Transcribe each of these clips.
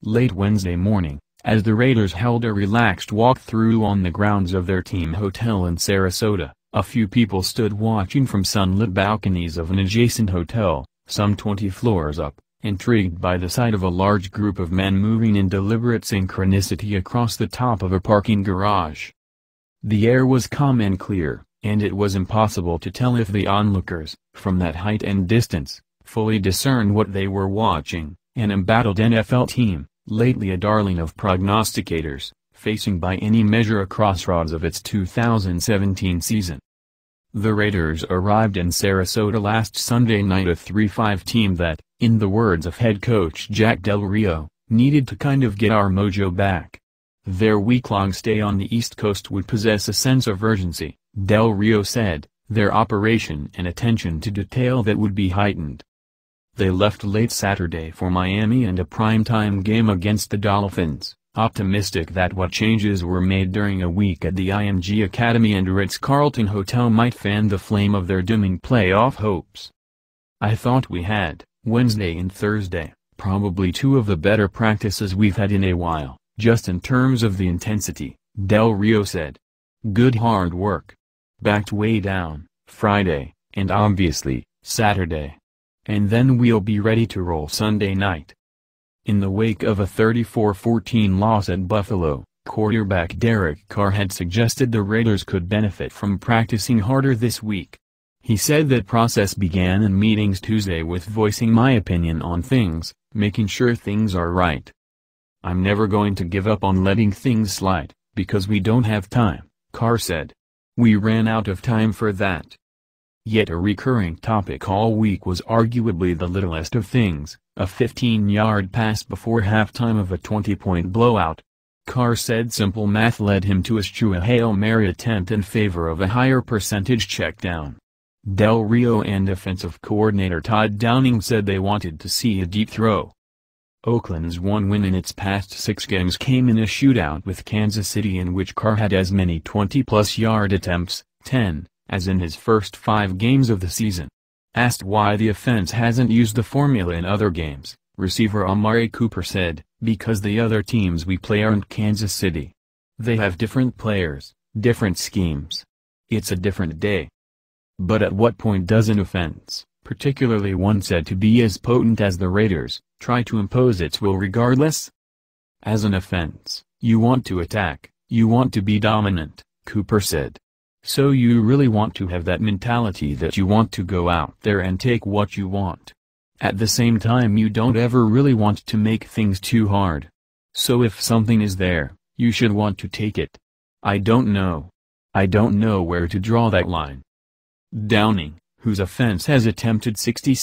late Wednesday morning, as the Raiders held a relaxed walkthrough on the grounds of their team hotel in Sarasota. A few people stood watching from sunlit balconies of an adjacent hotel, some 20 floors up, intrigued by the sight of a large group of men moving in deliberate synchronicity across the top of a parking garage. The air was calm and clear, and it was impossible to tell if the onlookers, from that height and distance, fully discerned what they were watching. An embattled NFL team, lately a darling of prognosticators, facing by any measure a crossroads of its 2017 season. The Raiders arrived in Sarasota last Sunday night, a 3-5 team that, in the words of head coach Jack Del Rio, needed to kind of get our mojo back. Their week-long stay on the East Coast would possess a sense of urgency, Del Rio said, their operation and attention to detail that would be heightened. They left late Saturday for Miami and a primetime game against the Dolphins, optimistic that what changes were made during a week at the IMG Academy and Ritz-Carlton Hotel might fan the flame of their dimming playoff hopes. "I thought we had, Wednesday and Thursday, probably two of the better practices we've had in a while, just in terms of the intensity," Del Rio said. "Good hard work. Backed way down, Friday, and obviously, Saturday. And then we'll be ready to roll Sunday night." In the wake of a 34-14 loss at Buffalo, quarterback Derek Carr had suggested the Raiders could benefit from practicing harder this week. He said that process began in meetings Tuesday with voicing my opinion on things, making sure things are right. "I'm never going to give up on letting things slide, because we don't have time," Carr said. "We ran out of time for that." Yet a recurring topic all week was arguably the littlest of things, a 15-yard pass before halftime of a 20-point blowout. Carr said simple math led him to eschew a Hail Mary attempt in favor of a higher percentage check down. Del Rio and offensive coordinator Todd Downing said they wanted to see a deep throw. Oakland's one win in its past 6 games came in a shootout with Kansas City in which Carr had as many 20-plus yard attempts, 10, as in his first 5 games of the season. Asked why the offense hasn't used the formula in other games, receiver Amari Cooper said, "Because the other teams we play aren't Kansas City. They have different players, different schemes. It's a different day." But at what point does an offense, particularly one said to be as potent as the Raiders, try to impose its will regardless? "As an offense, you want to attack, you want to be dominant," Cooper said. "So you really want to have that mentality that you want to go out there and take what you want. At the same time you don't ever really want to make things too hard. So if something is there, you should want to take it. I don't know. I don't know where to draw that line." Downing, whose offense has attempted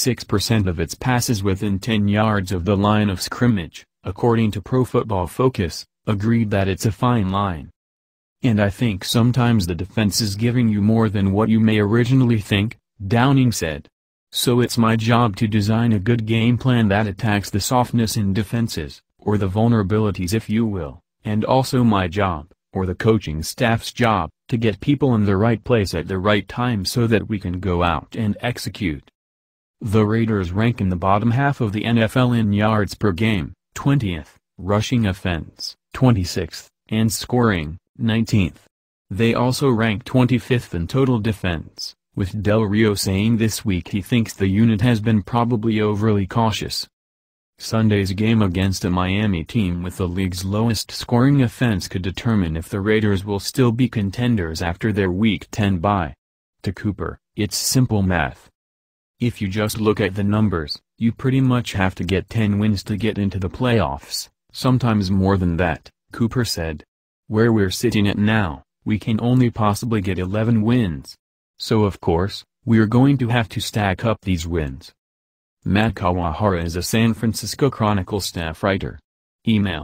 66% of its passes within 10 yards of the line of scrimmage, according to Pro Football Focus, agreed that it's a fine line. "And I think sometimes the defense is giving you more than what you may originally think," Downing said. "So it's my job to design a good game plan that attacks the softness in defenses, or the vulnerabilities if you will, and also my job, or the coaching staff's job, to get people in the right place at the right time so that we can go out and execute." The Raiders rank in the bottom half of the NFL in yards per game, 20th, rushing offense, 26th, and scoring, 19th. They also rank 25th in total defense, with Del Rio saying this week he thinks the unit has been probably overly cautious. Sunday's game against a Miami team with the league's lowest scoring offense could determine if the Raiders will still be contenders after their Week 10 bye. To Cooper, it's simple math. If you just look at the numbers, you pretty much have to get 10 wins to get into the playoffs, sometimes more than that, Cooper said. "Where we're sitting at now, we can only possibly get 11 wins. So of course, we're going to have to stack up these wins." Matt Kawahara is a San Francisco Chronicle staff writer. Email,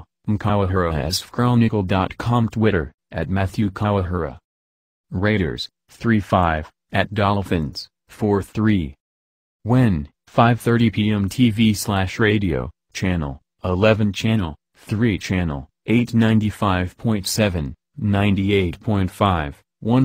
mkawahara@chronicle.com. Twitter, @Matthew Kawahara. Raiders, 3-5, at Dolphins, 4-3. When, 5:30 p.m. TV/radio, channel, 11 channel, 3 channel, 895.7, 98.5,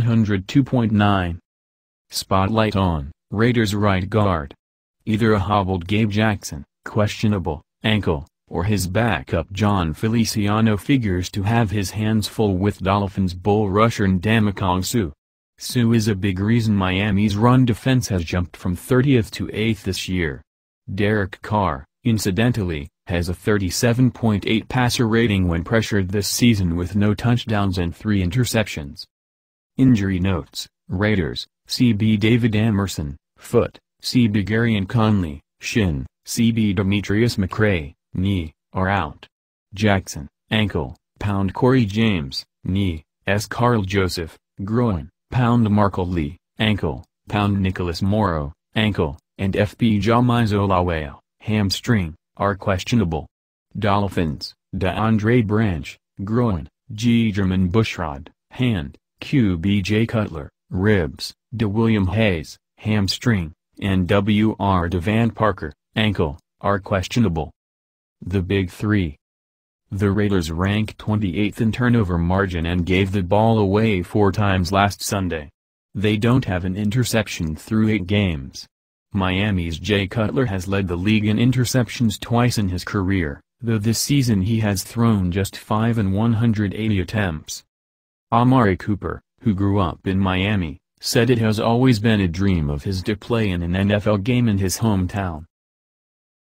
102.9. Spotlight on, Raiders right guard. Either a hobbled Gabe Jackson, questionable, ankle, or his backup John Feliciano figures to have his hands full with Dolphins bull rusher Ndamukong Suh. Suh is a big reason Miami's run defense has jumped from 30th to 8th this year. Derek Carr, incidentally, has a 37.8 passer rating when pressured this season with no touchdowns and 3 interceptions. Injury notes: Raiders, CB David Emerson, foot; CB Garion Conley, shin; CB Demetrius McRae, knee, are out. Jackson, ankle; pound Corey James, knee; S. Carl Joseph, groin; pound Markel Lee, ankle; pound Nicholas Morrow, ankle; and FB Jamizolaweo, hamstring, are questionable. Dolphins, DeAndre Branch, groin; G. German Bushrod, hand; QB Jay Cutler, ribs; DeWilliam Hayes, hamstring; and W.R. Devant Parker, ankle, are questionable. The Big Three. The Raiders rank 28th in turnover margin and gave the ball away 4 times last Sunday. They don't have an interception through 8 games. Miami's Jay Cutler has led the league in interceptions twice in his career, though this season he has thrown just 5 in 180 attempts. Amari Cooper, who grew up in Miami, said it has always been a dream of his to play in an NFL game in his hometown.